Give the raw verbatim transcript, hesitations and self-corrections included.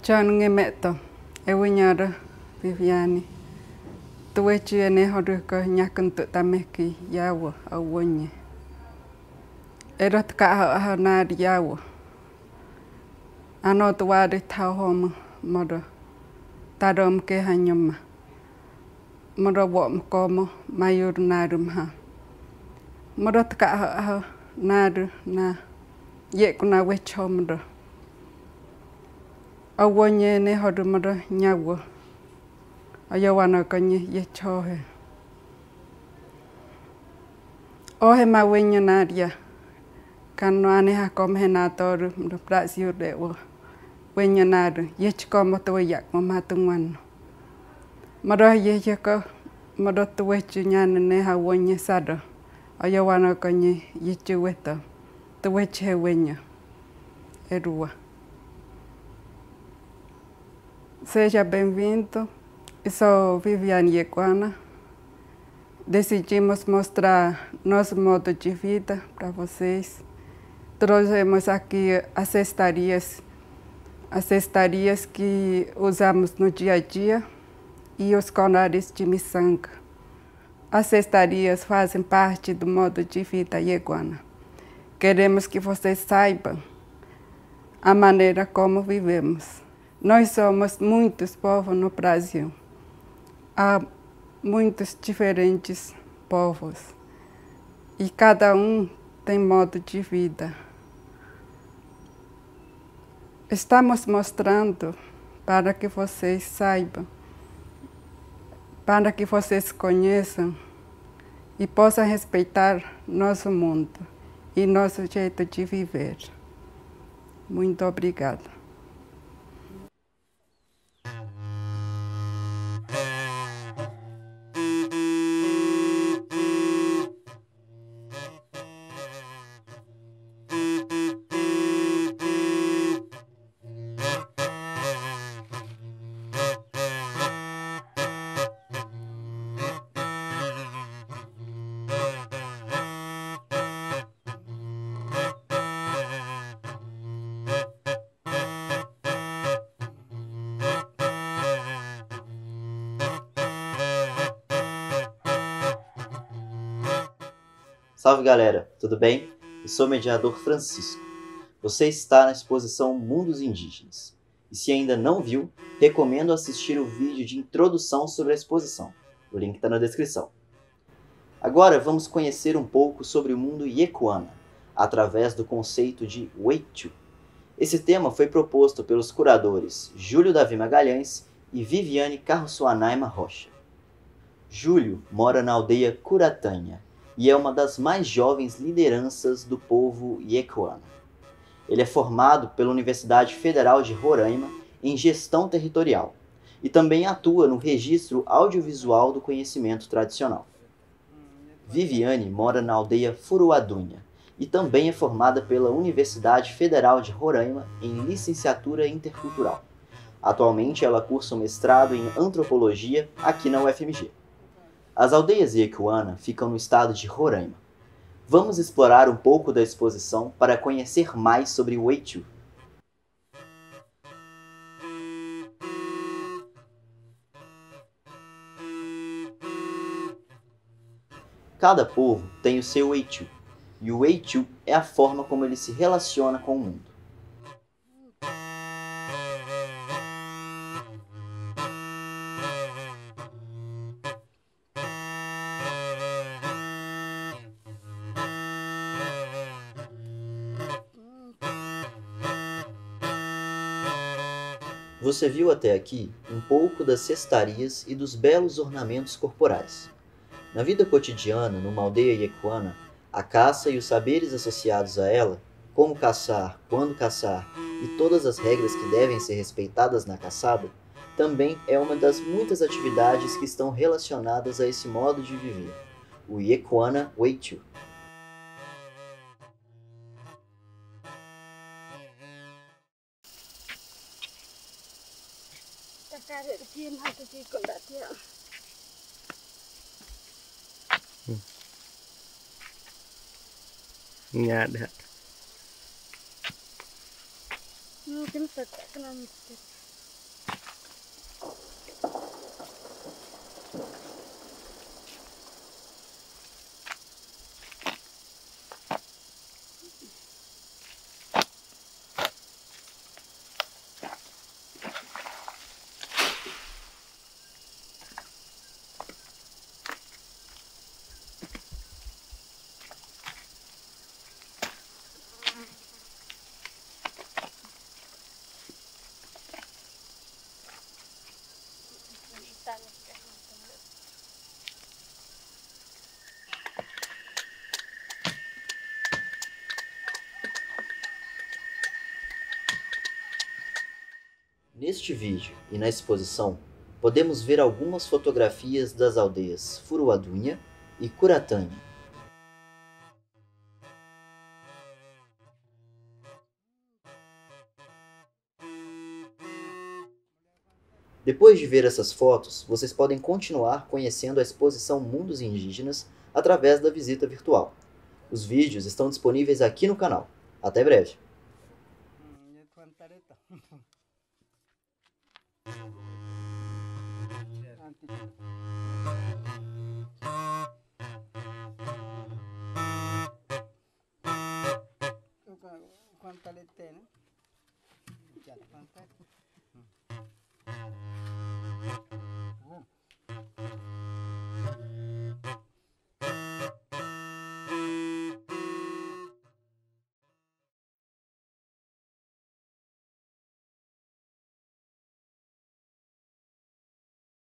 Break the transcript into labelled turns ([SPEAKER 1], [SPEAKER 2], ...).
[SPEAKER 1] Chan ngemeto, ewinyara Viviani. Tuwechi ene horuko nyakuntu tameki yawo awonye. Erot ka hanad yawo. Ano tuwari tauhoma modo. Tadom ke hanyoma. Modo wom komo mayur narum ha. Modo ka ha nadu na ye kuna wecho modo. Awonye ne hodu modo nyawo. Ayawana kanye ye chohe. Ohe ma wenyo nadia. Kano ane ha kom he na toru mdo praksio de wo. Wenyo nadu ye chikomo to yak mo matungwan. Modo ye ye ko modo to wechu nyane ne ha wonye sado. Ayawana kanye ye chuweto. To weche wenyo. Erua. Seja bem-vindo. Eu sou Viviane Equana. Decidimos mostrar nosso modo de vida para vocês. Trouxemos aqui as cestarias, as cestarias que usamos no dia a dia e os conares de miçanga. As cestarias fazem parte do modo de vida ieguana. Queremos que vocês saibam a maneira como vivemos. Nós somos muitos povos no Brasil. Há muitos diferentes povos e cada um tem modo de vida. Estamos mostrando para que vocês saibam, para que vocês conheçam e possam respeitar nosso mundo e nosso jeito de viver. Muito obrigada.
[SPEAKER 2] Salve galera, tudo bem? Eu sou o mediador Francisco. Você está na exposição Mundos Indígenas. E se ainda não viu, recomendo assistir o vídeo de introdução sobre a exposição. O link está na descrição. Agora vamos conhecer um pouco sobre o mundo Yecuana, através do conceito de Weichu. Esse tema foi proposto pelos curadores Júlio Davi Magalhães e Viviane Carroçoanaima Rocha. Júlio mora na aldeia Curatanha, e é uma das mais jovens lideranças do povo Yecuana. Ele é formado pela Universidade Federal de Roraima em Gestão Territorial e também atua no registro audiovisual do conhecimento tradicional. Viviane mora na aldeia Furuadunha e também é formada pela Universidade Federal de Roraima em Licenciatura Intercultural. Atualmente ela cursa um mestrado em Antropologia aqui na U F M G. As aldeias Yecuana ficam no estado de Roraima. Vamos explorar um pouco da exposição para conhecer mais sobre o Weichu. Cada povo tem o seu Weichu, e o Weichu é a forma como ele se relaciona com o mundo. Você viu até aqui um pouco das cestarias e dos belos ornamentos corporais. Na vida cotidiana, numa aldeia Yecuana, a caça e os saberes associados a ela, como caçar, quando caçar e todas as regras que devem ser respeitadas na caçada, também é uma das muitas atividades que estão relacionadas a esse modo de viver, o Yecuana Weichu.
[SPEAKER 3] Nggak ada.
[SPEAKER 4] Mungkin tak kenal.
[SPEAKER 2] Neste vídeo e na exposição, podemos ver algumas fotografias das aldeias Furuadunha e Curatanha. Depois de ver essas fotos, vocês podem continuar conhecendo a exposição Mundos Indígenas através da visita virtual. Os vídeos estão disponíveis aqui no canal. Até breve!
[SPEAKER 3] Quanto ele tem, né?